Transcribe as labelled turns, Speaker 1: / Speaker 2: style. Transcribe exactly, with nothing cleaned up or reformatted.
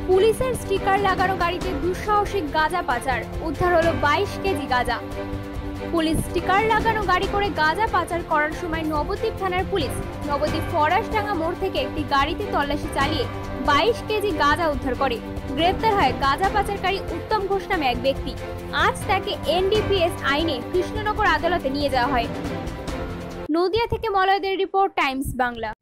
Speaker 1: পুলিশের স্টিকার লাগানো গাড়িতে দুঃসাহসিক গাঁজা পাচার, উদ্ধার হলো বাইশ কেজি গাঁজা। পুলিশ স্টিকার লাগানো গাড়ি করে গাঁজা পাচার করার সময় নবদ্বীপ থানার পুলিশ নবদ্বীপ ফরাসডাঙ্গা মোড় থেকে একটি গাড়িতে তল্লাশি চালিয়ে বাইশ কেজি গাঁজা উদ্ধার করে। গ্রেপ্তার হয় গাঁজা পাচারকারী উত্তম ঘোষ নামে এক ব্যক্তি। আজ তাকে এন ডি পি এস আইনে কৃষ্ণনগর আদালতে নিয়ে যাওয়া হয়। নদিয়া থেকে মলয়দের রিপোর্ট, টাইমস বাংলা।